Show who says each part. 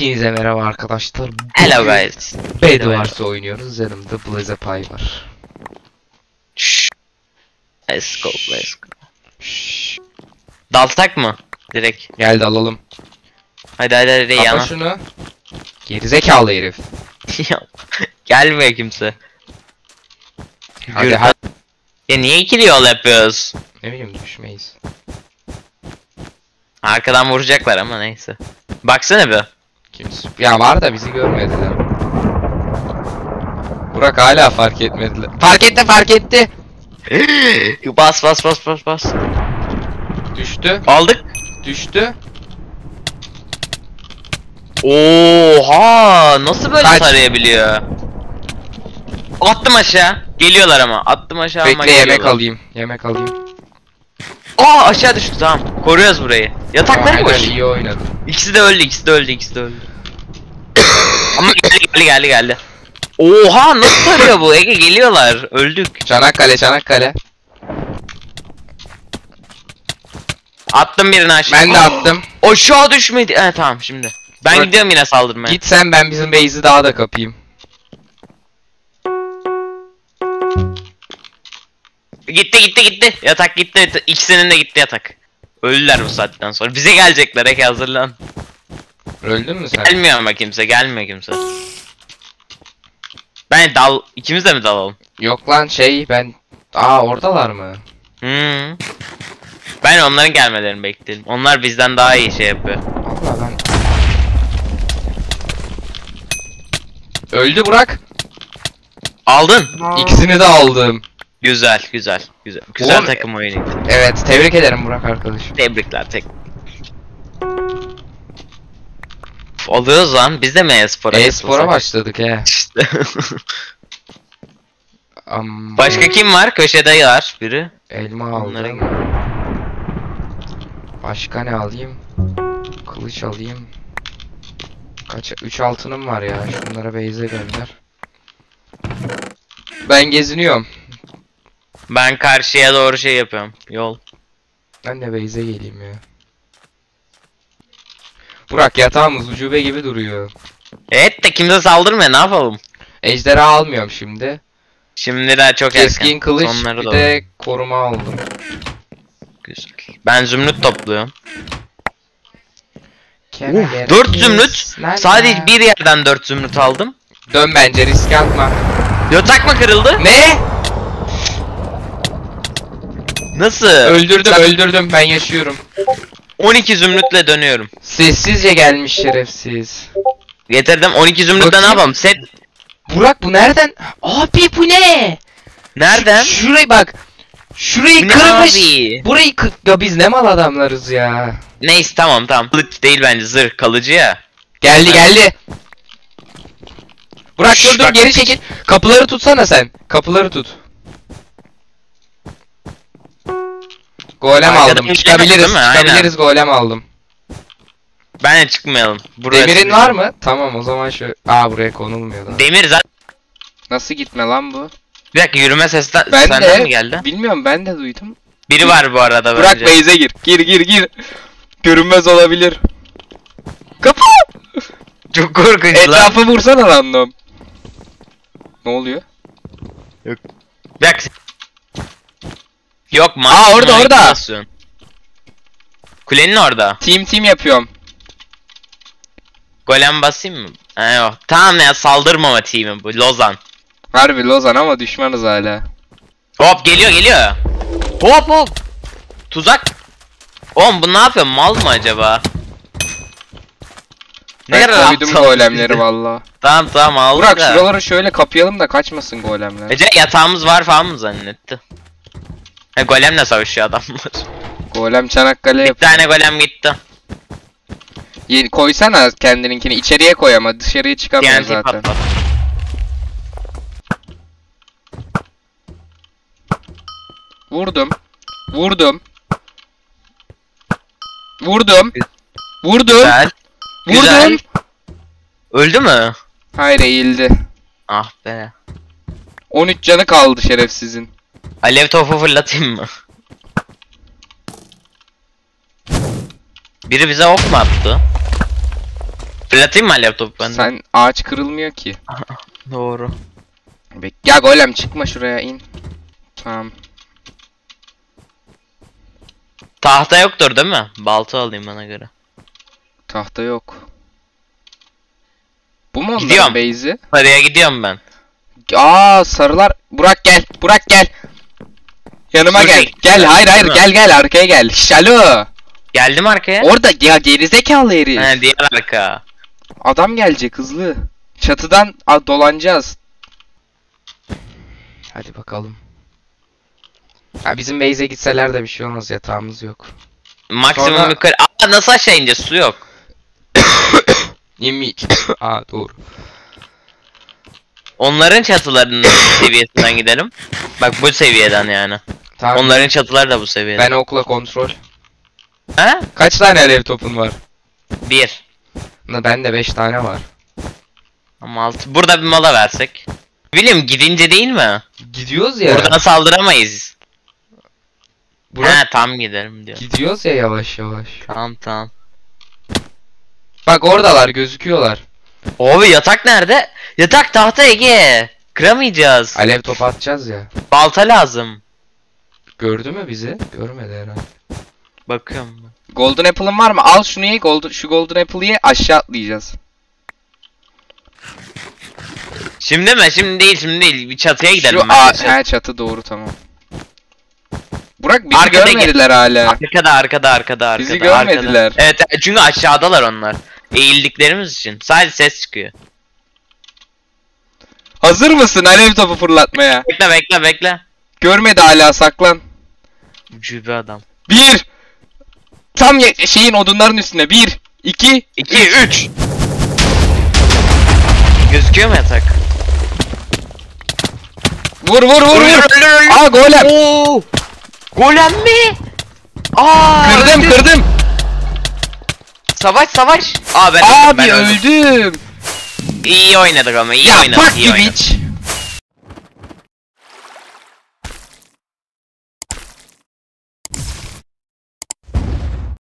Speaker 1: Hepinize merhaba arkadaşlar.
Speaker 2: Hello guys.
Speaker 1: Bedwars'ı oynuyoruz. Yanımda Blazepay var.
Speaker 2: Let's go, let's go. Daltak mı? Direkt.
Speaker 1: Geldi alalım.
Speaker 2: Hadi hadi
Speaker 1: Kapa
Speaker 2: yana.
Speaker 1: şunu. Gerizekalı herif.
Speaker 2: Gelmiyor kimse.
Speaker 1: Hadi hadi.
Speaker 2: Ya niye ikili yol yapıyoruz?
Speaker 1: Ne bileyim düşmeyiz.
Speaker 2: Arkadan vuracaklar ama neyse. Baksana bir.
Speaker 1: Kimse. Ya var da bizi görmediler. Burak hala fark etmediler. Fark etti.
Speaker 2: Bas bas bas bas bas.
Speaker 1: Düştü.
Speaker 2: Aldık.
Speaker 1: Düştü.
Speaker 2: Oha, nasıl böyle
Speaker 1: Kaç.
Speaker 2: tarayabiliyor? Attım aşağı. Geliyorlar ama. Attım aşağı ama
Speaker 1: Bekle
Speaker 2: geliyorlar.
Speaker 1: yemek alayım.
Speaker 2: Aa, aşağı düştü, tamam. Koruyoruz burayı. Yatakları
Speaker 1: Aynen,
Speaker 2: koş.
Speaker 1: iyi oynadın.
Speaker 2: İkisi de öldü. Ama geldi. Oha, nasıl tarıyor bu? Ege, geliyorlar. Öldük.
Speaker 1: Çanakkale.
Speaker 2: Attım birini aşağı.
Speaker 1: Ben de attım.
Speaker 2: Aşağı düşmedi. Tamam şimdi. Ben
Speaker 1: Bırak.
Speaker 2: gidiyorum yine saldırmaya.
Speaker 1: Git sen, ben bizim base'i daha da kapayım.
Speaker 2: Gitti. Yatak gitti. İkisinin de gitti yatak. Öldüler bu saatten sonra. Bize gelecekler, Ege hazırlan.
Speaker 1: Öldün mü sen?
Speaker 2: Gelmiyor ama kimse. İkimiz de mi dalalım?
Speaker 1: Yok lan ben... oradalar mı?
Speaker 2: Ben onların gelmelerini bekledim. Onlar bizden daha iyi şey yapıyor.
Speaker 1: Allah ben... Öldü Burak.
Speaker 2: Aldın.
Speaker 1: İkisini de aldım.
Speaker 2: Güzel. Güzel
Speaker 1: Oğlum,
Speaker 2: takım oyunu.
Speaker 1: Evet, tebrik ederim Burak arkadaşım.
Speaker 2: Tebrikler Alıyoruz lan. Biz de mi e-spora
Speaker 1: E-spora başladık he.
Speaker 2: İşte.
Speaker 1: Amma...
Speaker 2: Başka kim var? Köşede var biri.
Speaker 1: Elma
Speaker 2: Onlara
Speaker 1: aldım.
Speaker 2: gel.
Speaker 1: Başka ne alayım? Kılıç alayım. 3 altınım var ya. Şunlara base'e gönder. Ben geziniyorum.
Speaker 2: Ben karşıya doğru şey yapıyorum. Yol.
Speaker 1: Ben de base'e geleyim ya. Burak, yatağımız ucube gibi duruyor.
Speaker 2: Evet de kimse saldırmıyor, ne yapalım?
Speaker 1: Ejderha almıyorum şimdi.
Speaker 2: Şimdi daha çok
Speaker 1: Keskin
Speaker 2: erken.
Speaker 1: kılıç,
Speaker 2: Onları
Speaker 1: bir
Speaker 2: da
Speaker 1: de koruma aldım.
Speaker 2: güzel. Ben zümrüt topluyorum.
Speaker 1: 4
Speaker 2: 4 zümrüt. Sadece bir yerden 4 zümrüt aldım.
Speaker 1: Dön bence, risk atma.
Speaker 2: Yatak mı kırıldı?
Speaker 1: Ne?
Speaker 2: Nasıl?
Speaker 1: Öldürdüm, ben yaşıyorum.
Speaker 2: 12 zümrütle dönüyorum.
Speaker 1: Sessizce gelmiş şerefsiz.
Speaker 2: Getirdim 12 zümrütle, ne
Speaker 1: Bakayım.
Speaker 2: yapalım? Set
Speaker 1: Burak, bu nereden? Abi bu ne?
Speaker 2: nereden?
Speaker 1: Şurayı bak. Şurayı
Speaker 2: Bu ne
Speaker 1: kırmış.
Speaker 2: abi?
Speaker 1: Burayı ya biz ne mal adamlarız ya.
Speaker 2: Neyse, tamam. Kılıç değil bence, zırh kalıcı ya.
Speaker 1: Geldi. Burak
Speaker 2: Şşş,
Speaker 1: dur
Speaker 2: bak.
Speaker 1: geri çekil. Kapıları tutsana sen. Kapıları tut. Golem
Speaker 2: Arkada
Speaker 1: aldım.
Speaker 2: bir
Speaker 1: Çıkabiliriz.
Speaker 2: değil mi? Aynen.
Speaker 1: Çıkabiliriz, golem aldım.
Speaker 2: Bence çıkmayalım. Burası
Speaker 1: Demirin
Speaker 2: bizim.
Speaker 1: var mı? Tamam, o zaman şu... buraya konulmuyor da.
Speaker 2: Demir zaten.
Speaker 1: Nasıl gitme lan bu?
Speaker 2: Bir dakika, yürüme sesi
Speaker 1: Ben
Speaker 2: senden
Speaker 1: de
Speaker 2: mi geldi?
Speaker 1: bilmiyorum, ben de duydum.
Speaker 2: Biri var bu arada
Speaker 1: Burak,
Speaker 2: bence.
Speaker 1: base'e gir. Gir. Görünmez olabilir. Kapı!
Speaker 2: Çok korkunç lan.
Speaker 1: Etrafı vursana random. Ne oluyor?
Speaker 2: Bir dakika. Yok,
Speaker 1: orada.
Speaker 2: manipülasyon. Kulenin orada.
Speaker 1: Team yapıyorum.
Speaker 2: Golem basayım mı? Yok. Tamam ya, saldırmama team'i bu. Lozan.
Speaker 1: Harbi Lozan ama düşmanız hala.
Speaker 2: Hop, geliyor. Hop. Tuzak. Oğlum bu ne yapıyor? Mal mı acaba?
Speaker 1: Ben
Speaker 2: kadar
Speaker 1: koydum
Speaker 2: aptal
Speaker 1: golemleri
Speaker 2: bizi.
Speaker 1: valla.
Speaker 2: Tamam aldık
Speaker 1: Burak,
Speaker 2: da.
Speaker 1: şuraları şöyle kapayalım da kaçmasın golemler.
Speaker 2: Ece yatağımız var falan mı zannetti? Golemle savaşıyor adamlar.
Speaker 1: Golem Çanakkale
Speaker 2: Bir
Speaker 1: yapıyor.
Speaker 2: tane golem gitti.
Speaker 1: Koysana kendininkini, içeriye koy ama dışarıya çıkamıyor
Speaker 2: TNT
Speaker 1: zaten.
Speaker 2: patlat.
Speaker 1: Vurdum.
Speaker 2: Güzel.
Speaker 1: Vurdum.
Speaker 2: Öldü mü?
Speaker 1: Hayır, eğildi.
Speaker 2: Ah be.
Speaker 1: 13 canı kaldı şerefsizin.
Speaker 2: Alev topu fırlatayım mı? Biri bize ok mu attı? Fırlatayım mı laptopu ben de?
Speaker 1: Sen ağaç kırılmıyor ki.
Speaker 2: Doğru.
Speaker 1: Ya golem çıkma şuraya in. Tamam.
Speaker 2: Tahta yoktur değil mi? Balta alayım bana göre.
Speaker 1: Tahta yok. Bu mu onların
Speaker 2: Gidiyorum.
Speaker 1: base'i?
Speaker 2: Paraya gidiyorum ben.
Speaker 1: Aa sarılar. Burak gel. Burak gel. Yanıma
Speaker 2: Şurada-
Speaker 1: gel. Gel hayır
Speaker 2: Değil mi?
Speaker 1: gel arkaya gel. Şş, alo.
Speaker 2: Geldim arkaya.
Speaker 1: Orada ya gerizekalı herif.
Speaker 2: He diğer arka.
Speaker 1: Adam gelecek hızlı. Çatıdan dolanacağız. Hadi bakalım. Ha bizim base'e gitseler de bir şey olmaz, yatağımız yok.
Speaker 2: Maksimum
Speaker 1: Sonra-
Speaker 2: yukarı. Aa nasıl aşağı ineceğiz? Su yok.
Speaker 1: Yemin. Aa doğru.
Speaker 2: Onların çatılarının seviyesinden gidelim. Bak bu seviyeden yani.
Speaker 1: Tamam.
Speaker 2: Onların çatıları da bu seviyede.
Speaker 1: Ben okla kontrol.
Speaker 2: He?
Speaker 1: Kaç tane alev topun var?
Speaker 2: 1.
Speaker 1: Bende 5 tane var.
Speaker 2: Ama 6. Burada bir mola versek. William gidince değil mi?
Speaker 1: Gidiyoruz ya.
Speaker 2: Buradan saldıramayız.
Speaker 1: Burak
Speaker 2: He tam giderim diyor.
Speaker 1: gidiyoruz ya yavaş yavaş.
Speaker 2: Tamam.
Speaker 1: Bak oradalar gözüküyorlar.
Speaker 2: Abi yatak nerede? Yatak tahta Ege. Kıramayacağız.
Speaker 1: Alev topu atacağız ya.
Speaker 2: Balta lazım.
Speaker 1: Gördü mü bizi? Görmedi herhalde.
Speaker 2: Bakıyorum ben.
Speaker 1: Golden Apple'ın var mı? Al şunu ye. Şu Golden Apple'ı ye. Aşağı atlayacağız.
Speaker 2: Şimdi mi? Şimdi değil. Bir çatıya gidelim.
Speaker 1: Şu
Speaker 2: bence.
Speaker 1: he çatı doğru tamam. Burak bizi
Speaker 2: Arkada
Speaker 1: görmediler hala.
Speaker 2: Arkada.
Speaker 1: Bizi görmediler.
Speaker 2: Arkada. Evet çünkü aşağıdalar onlar. Eğildiklerimiz için. Sadece ses çıkıyor.
Speaker 1: Hazır mısın alev topu fırlatmaya?
Speaker 2: Bekle.
Speaker 1: Görmedi hala, saklan.
Speaker 2: Cübe adam.
Speaker 1: 1 Tam şeyin odunların üstüne. 1 2
Speaker 2: 2 3 Gözüküyor mu yatak?
Speaker 1: Vur. Aa golem.
Speaker 2: Oo! Golem mi? Aa!
Speaker 1: Kırdım.
Speaker 2: Savaş. Aa ben
Speaker 1: Abi
Speaker 2: öldüm.
Speaker 1: öldüm.
Speaker 2: İyi oynadık ama iyi
Speaker 1: Ya
Speaker 2: oynadık.
Speaker 1: fuck
Speaker 2: iyi
Speaker 1: you
Speaker 2: oynadık.
Speaker 1: bitch.